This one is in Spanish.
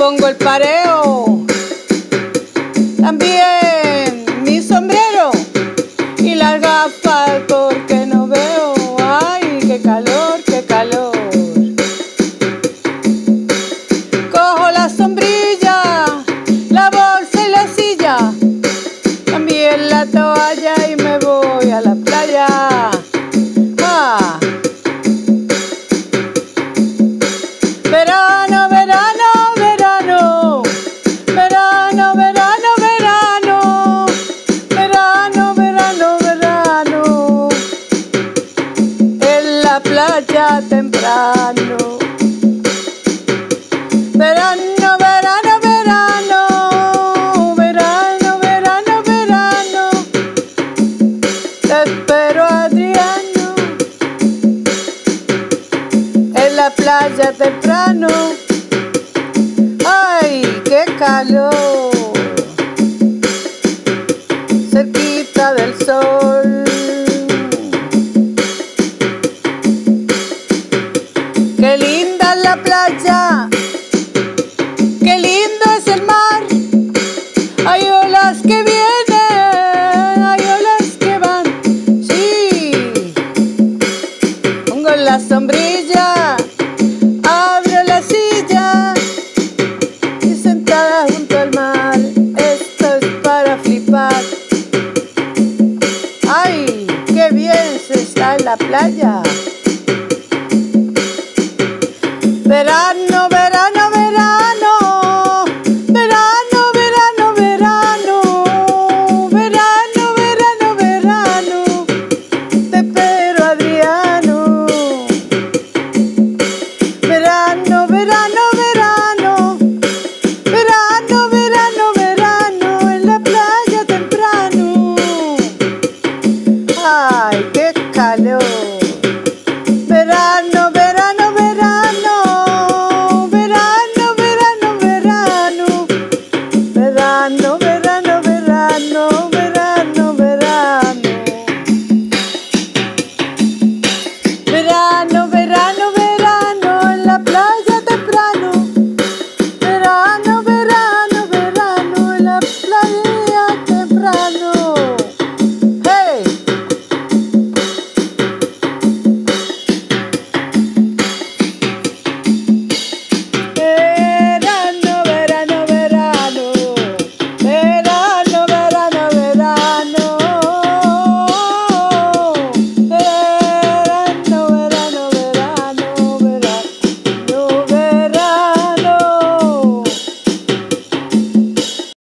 pongo el pareo, también mi sombrero y las gafas porque no veo. Ay, qué calor, qué calor. Cojo la sombrilla, la bolsa y la silla, también la toalla y me voy a la playa. Ah. Verano, verano, verano, verano, verano, verano, verano, verano, verano, en la playa temprano. Verano, verano, verano, verano, verano, verano, te espero, Adriano, en la playa temprano. ¡Ay, qué calor! Cerquita del sol. ¡Qué linda es la playa!